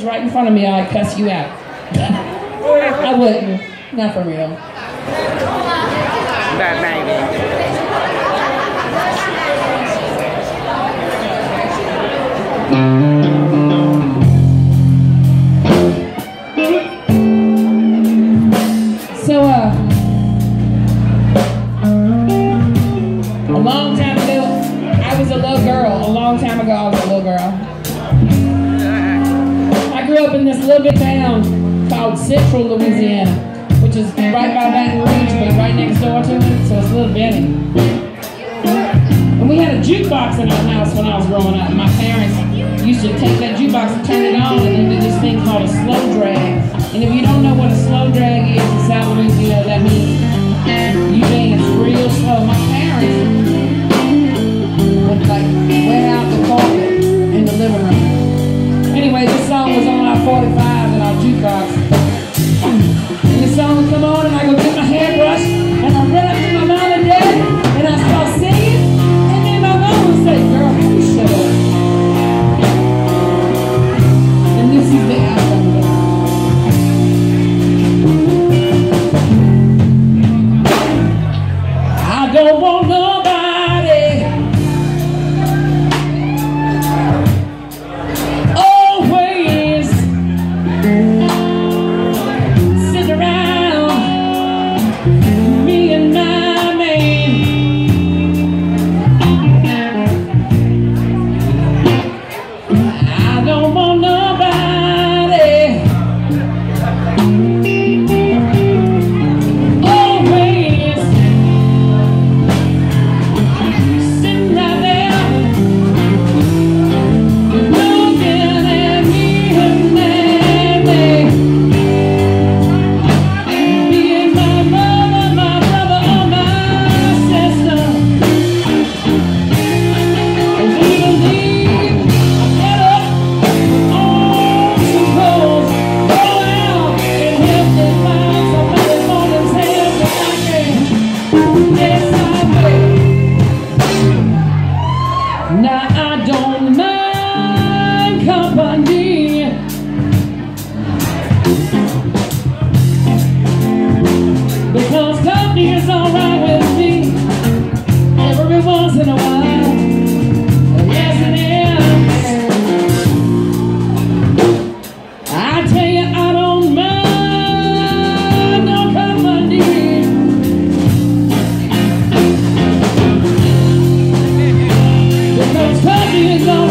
right in front of me, I'd cuss you out. I wouldn't. Not for real. That baby. So, a long time ago, I was a little girl. A long time ago, I was a little girl. I grew up in this little bit town called Central Louisiana, which is right by Baton Rouge, but right next door to it, so it's a little bitty. And we had a jukebox in our house when I was growing up. My parents used to take that jukebox and turn it on, and then do this thing called a slow drag. And if you don't know what a slow drag is in South Louisiana, that means you dance real slow. My parents would like wear out the carpet in the living room. Anyway, this song was on our 45 in our jukebox. And the song would come on, and I go get my hairbrush, and I run up to my mom and dad, and I start singing, and then my mom would say, "Girl, you shut up." And this is the album. I don't want nobody always sitting around me and my man. I don't want nobody always sitting right there looking at me and me. Being my mother, my brother, or my sister. And we believe I get up on some clothes, go out and help them find somebody for themselves if I can. Yes, I will. Now I don't mind company, because company is alright with me every once in a while. Yes, it is. I tell you, I don't mind no company, because company is alright.